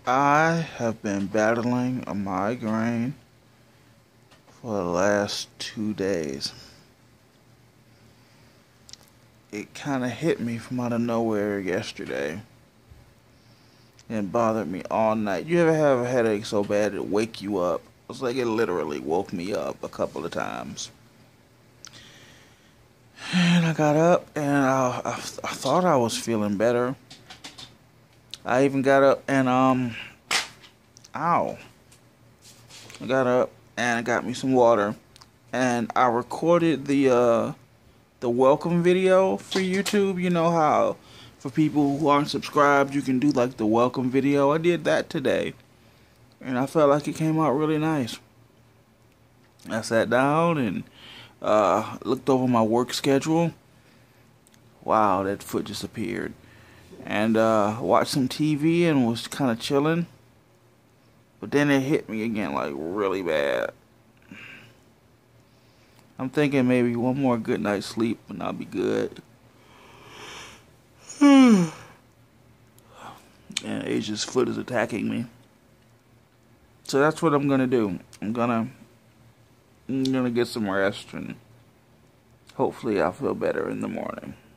I have been battling a migraine for the last 2 days. It kind of hit me from out of nowhere yesterday and bothered me all night. You ever have a headache so bad it wake you up? It's like it literally woke me up a couple of times. And I got up and I thought I was feeling better. I even got up and ow. I got up and got me some water, and I recorded the welcome video for YouTube. You know how for people who aren't subscribed you can do like the welcome video. I did that today, and I felt like it came out really nice. I sat down and looked over my work schedule. Wow, that foot just appeared. And watched some TV and was kind of chilling. But then it hit me again like really bad. I'm thinking maybe one more good night's sleep and I'll be good. And Asia's foot is attacking me. So that's what I'm gonna do. I'm gonna get some rest and hopefully I'll feel better in the morning.